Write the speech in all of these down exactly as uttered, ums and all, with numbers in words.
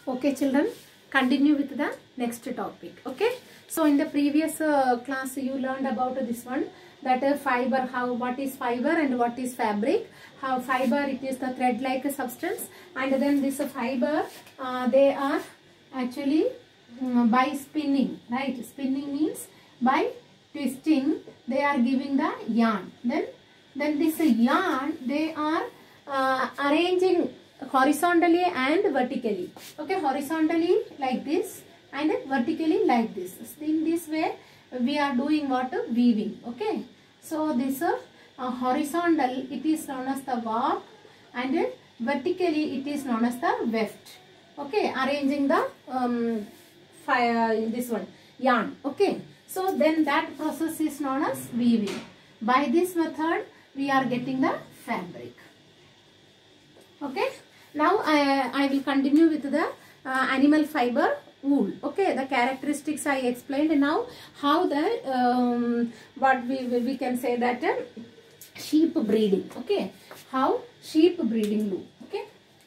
Okay children, continue with the next topic. Okay, so in the previous uh, class you learned about this one, that uh, fiber, how what is fiber and what is fabric. How fiber, it is the thread like substance, and then this uh, fiber uh, they are actually um, by spinning, right? Spinning means by twisting they are giving the yarn. Then then this uh, yarn they are uh, arranging horizontally and vertically. Okay, horizontally like this and vertically like this. In this way we are doing what? Weaving. Okay, so this uh, uh, horizontal, it is known as the warp, and uh, vertically it is known as the weft. Okay, arranging the um, fire, this one yarn. Okay, so then that process is known as weaving. By this method we are getting the fabric. Okay, now I, I will continue with the uh, animal fiber, wool. Okay, the characteristics I explained. Now how the um, what we we can say that uh, sheep breeding. Okay, how sheep breeding do. Okay,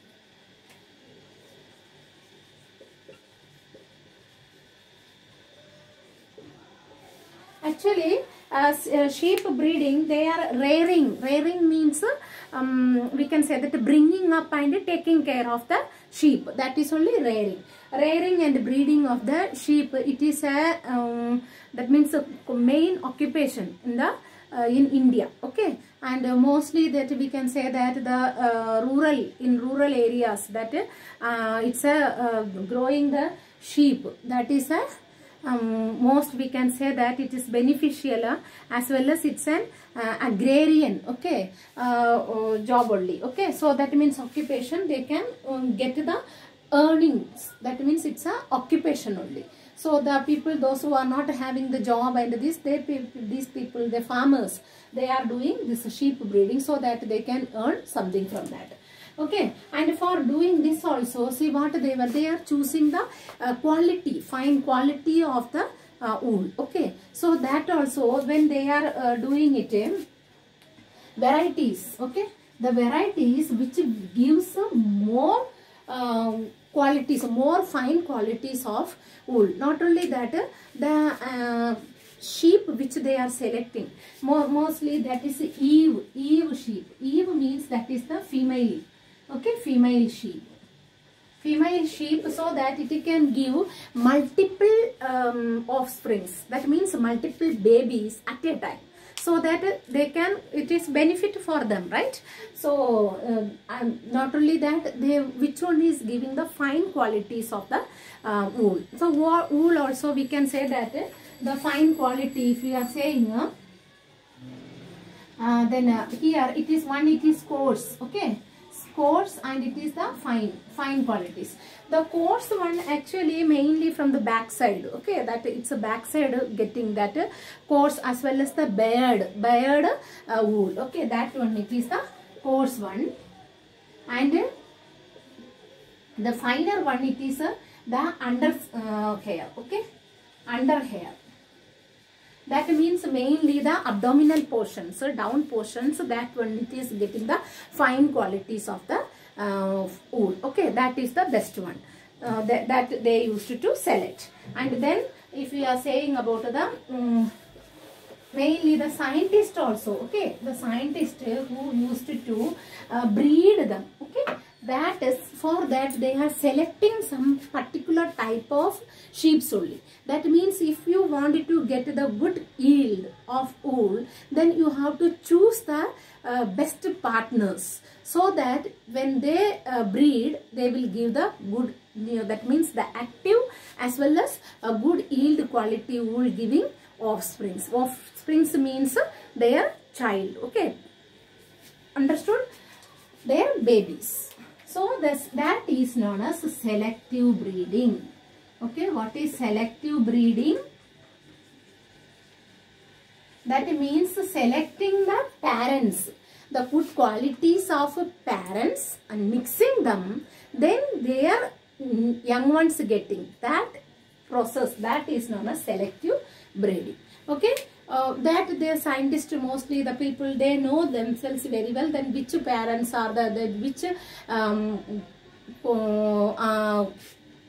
actually uh, uh, sheep breeding, they are rearing. Rearing means uh, um, we can say that bringing up and taking care of the sheep. That is only rearing. Rearing and breeding of the sheep, it is a um, that means a main occupation in the uh, in India. Okay, and uh, mostly that we can say that the uh, rural in rural areas, that uh, it's a uh, growing the sheep, that is a Um, most we can say that it is beneficial uh, as well as it's an uh, agrarian, okay, uh, uh, job only. Okay, so that means occupation, they can um, get the earnings. That means it's a occupation only. So the people, those who are not having the job and this, they these people, the farmers, they are doing this sheep breeding so that they can earn something from that. Okay, and for doing this also, see what they were, they are choosing the uh, quality, fine quality of the uh, wool. Okay, so that also when they are uh, doing it, uh, varieties, okay, the varieties which gives uh, more uh, qualities, more fine qualities of wool. Not only that, uh, the uh, sheep which they are selecting, more mostly that is Eve, Eve sheep. Eve means that is the female. Okay, female sheep. Female sheep, so that it can give multiple um, offsprings. That means multiple babies at a time. So that they can, it is benefit for them, right? So uh, and not only that, they which one is giving the fine qualities of the uh, wool. So wool also we can say that uh, the fine quality, if we are saying uh, uh, then uh, here it is one, it is coarse. Okay, coarse, and it is the fine fine qualities. The coarse one actually mainly from the back side. Okay, that it's a back side getting that uh, coarse, as well as the bared bared uh, wool. Okay, that one, it is the coarse one, and uh, the finer one, it is uh, the under uh, hair. Okay, under hair. That means mainly the abdominal portions, so down portions, that one it is getting the fine qualities of the uh, wool. Okay, that is the best one uh, that, that they used to select. And then if we are saying about the um, mainly the scientist also, okay, the scientist who used to uh, breed them. Okay, that is, for that they are selecting some particular type of sheep only. That means if you wanted to get the good yield of wool, then you have to choose the uh, best partners, so that when they uh, breed, they will give the good, you know, that means the active as well as a good yield quality wool giving offsprings. Offsprings means their child. Okay, understood? Their babies. So this, that is known as selective breeding. Okay, what is selective breeding? That means selecting the parents, the good qualities of parents, and mixing them, then their young ones getting. That process, that is known as selective breeding. Okay, uh, that the scientists, mostly the people, they know themselves very well, then which parents are the, the which um, uh,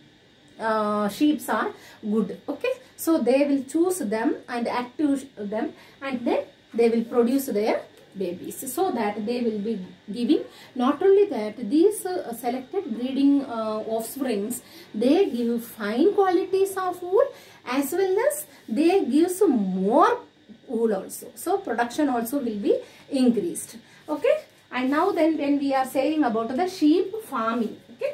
uh, sheeps are good. Okay, so they will choose them and active them, and then they will produce their babies, so that they will be giving. Not only that, these uh, selected breeding uh, offsprings, they give fine qualities of wool, as well as they give some more wool also, so production also will be increased. Okay, and now then when we are saying about the sheep farming, okay,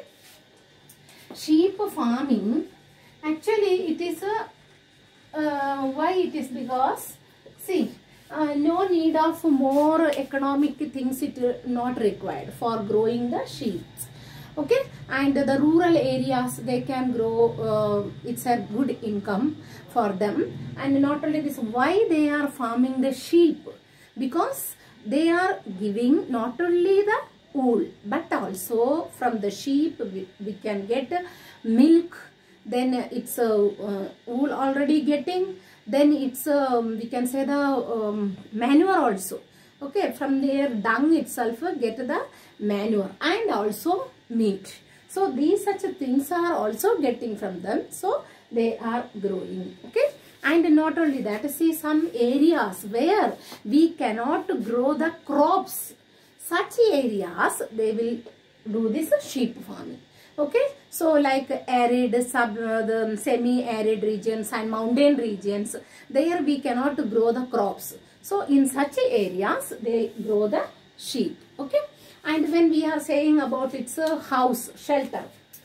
sheep farming, actually it is a uh, why it is, because see, uh, no need of more economic things, it uh, not required for growing the sheep. Okay, and the rural areas they can grow, uh, it's a good income for them. And not only this, why they are farming the sheep, because they are giving not only the wool, but also from the sheep we, we can get milk, then it's a uh, wool already getting, then it's um, we can say the um, manure also. Okay, from their dung itself get the manure, and also meat. So these such things are also getting from them, so they are growing. Okay, and not only that, see some areas where we cannot grow the crops, such areas they will do this sheep farming. Okay, so like arid, sub, uh, the semi-arid regions and mountain regions, there we cannot grow the crops. So in such areas they grow the sheep. Okay, and when we are saying about it's a house, shelter,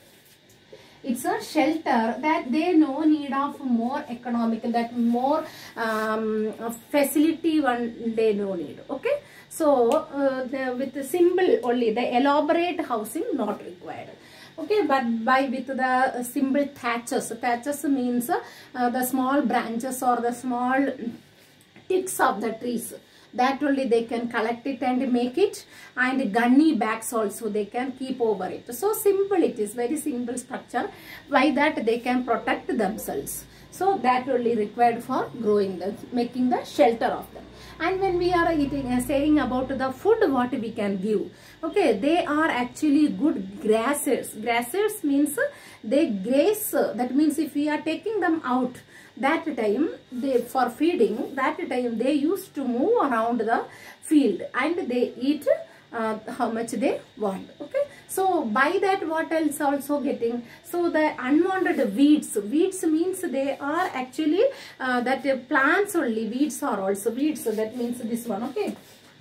it's a shelter that they no need of more economical, that more um, facility one they no need. Okay, so uh, the, with the simple only, the elaborate housing not required. Okay, but by with the simple thatches, thatches means uh, the small branches or the small tips of the trees, that only they can collect it and make it, and gunny bags also they can keep over it. So simple, it is very simple structure, by that they can protect themselves. So that only required for growing the, making the shelter of them. And when we are eating, uh, saying about the food what we can give, okay, they are actually good grazers. Grazers means they graze, that means if we are taking them out, that time they for feeding, that time they used to move around the field and they eat uh, how much they want. Okay, so by that what else also getting, so the unwanted weeds, weeds means they are actually uh, that uh, plants only, weeds are also weeds, that means this one. Okay,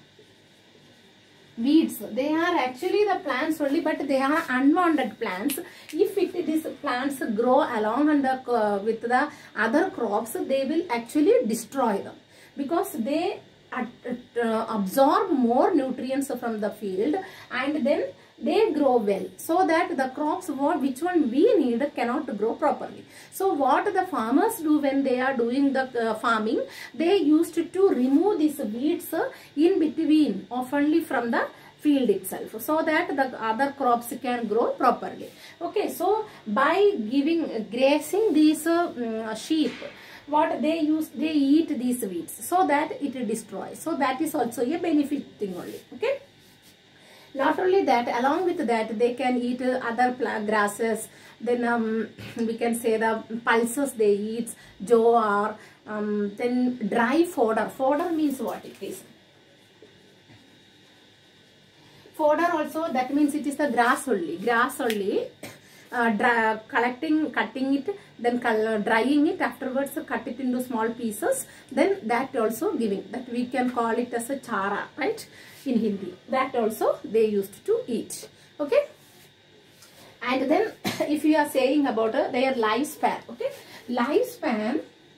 weeds, they are actually the plants only, but they are unwanted plants. If it these plants grow along and the, uh, with the other crops, they will actually destroy them, because they uh, uh, absorb more nutrients from the field, and then they grow well, so that the crops what which one we need cannot grow properly. So what the farmers do when they are doing the uh, farming, they used to, to remove these weeds uh, in between, oftenly from the field itself, so that the other crops can grow properly. Okay, so by giving uh, grazing these uh, um, sheep, what they use, they eat these weeds, so that it destroys. So that is also a benefit thing only. Okay, not only that, along with that they can eat uh, other plant grasses, then um, we can say the pulses they eat, jowar, um, then dry fodder. Fodder means what it is? Fodder also, that means it is the grass only, grass only. Uh, dry, collecting, cutting it, then drying it, afterwards cut it into small pieces, then that also giving, that we can call it as a chara, right, in Hindi. That also they used to eat. Okay, and then if you are saying about uh, their lifespan, okay, lifespan,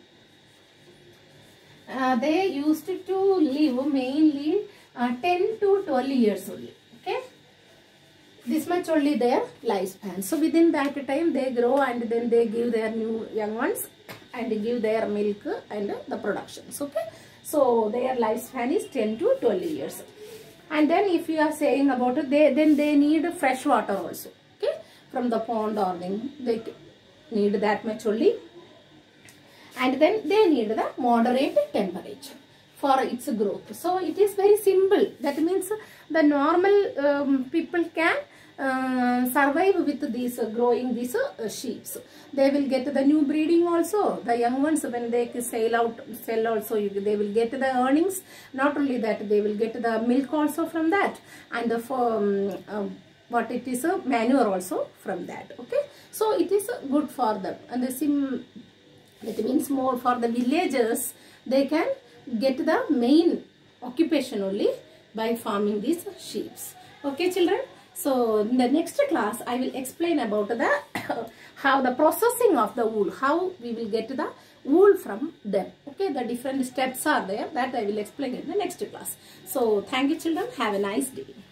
uh, they used to live mainly uh, ten to twelve years only. Okay, this much only their lifespan. So within that time they grow, and then they give their new young ones and give their milk and the productions. Okay, so their lifespan is ten to twelve years. And then if you are saying about it, they then they need fresh water also. Okay, from the pond or thing, they need that much only. And then they need the moderate temperature for its growth. So it is very simple. That means the normal um, people can uh, survive with these uh, growing these uh, sheep. They will get the new breeding also. The young ones, when they sell out, sell also, you, they will get the earnings. Not only that, they will get the milk also from that, and the for um, uh, what it is a manure also from that. Okay, so it is uh, good for them, and the sim that means more for the villagers. They can get the main occupation only by farming these sheep. Okay, children. So in the next class, I will explain about the how the processing of the wool, how we will get the wool from them. Okay, the different steps are there, that I will explain in the next class. So thank you, children. Have a nice day.